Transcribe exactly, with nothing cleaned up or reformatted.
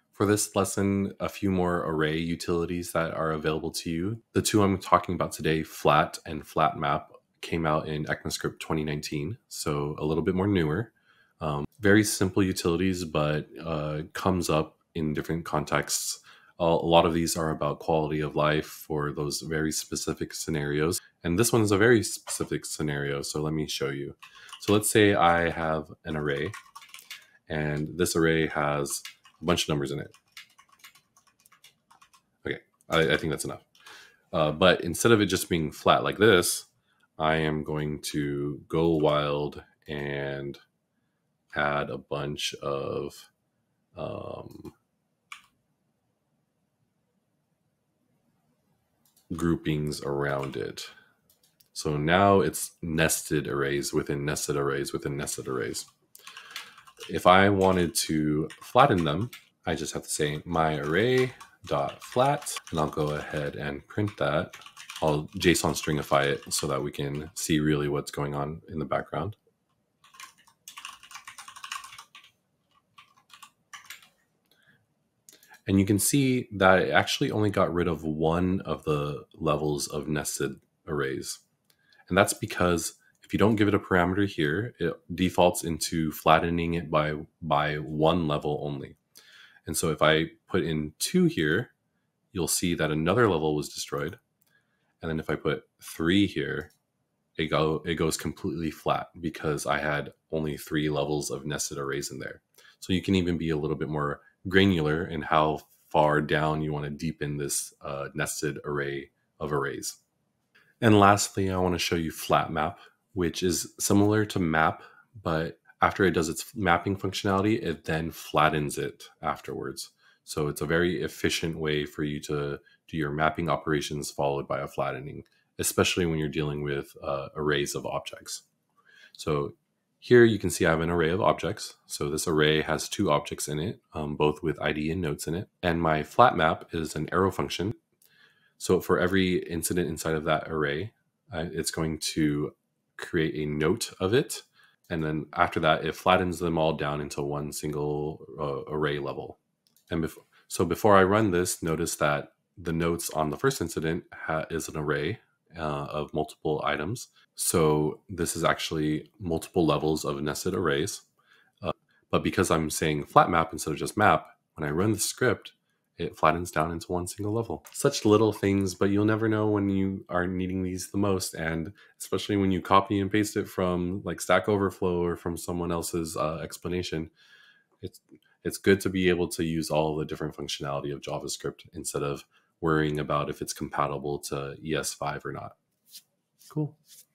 For this lesson, a few more array utilities that are available to you. The two I'm talking about today, flat and flat map, came out in ECMAScript twenty nineteen, so a little bit more newer. Um, very simple utilities, but uh, comes up in different contexts. A lot of these are about quality of life for those very specific scenarios. And this one is a very specific scenario, so let me show you. So let's say I have an array, and this array has a bunch of numbers in it. Okay, I, I think that's enough. Uh, but instead of it just being flat like this, I am going to go wild and add a bunch of um, groupings around it. So now it's nested arrays within nested arrays within nested arrays. If I wanted to flatten them, I just have to say my array dot flat, and I'll go ahead and print that. I'll JSON stringify it so that we can see really what's going on in the background. And you can see that it actually only got rid of one of the levels of nested arrays. And that's because if you don't give it a parameter here, it defaults into flattening it by, by one level only. And so if I put in two here, you'll see that another level was destroyed. And then if I put three here, it, go, it goes completely flat because I had only three levels of nested arrays in there. So you can even be a little bit more granular in how far down you want to deepen this uh, nested array of arrays. And lastly, I want to show you flat map, which is similar to map, but after it does its mapping functionality, it then flattens it afterwards. So it's a very efficient way for you to do your mapping operations followed by a flattening, especially when you're dealing with uh, arrays of objects. So here you can see I have an array of objects. So this array has two objects in it, um, both with I D and notes in it. And my flat map is an arrow function. So for every incident inside of that array, uh, it's going to create a note of it. And then after that, it flattens them all down into one single uh, array level. And bef so before I run this, notice that the notes on the first incident ha is an array uh, of multiple items. So this is actually multiple levels of nested arrays. Uh, but because I'm saying flat map instead of just map, when I run the script, it flattens down into one single level. Such little things, but you'll never know when you are needing these the most. And especially when you copy and paste it from like Stack Overflow or from someone else's uh, explanation, it's, it's good to be able to use all the different functionality of JavaScript instead of worrying about if it's compatible to E S five or not. Cool.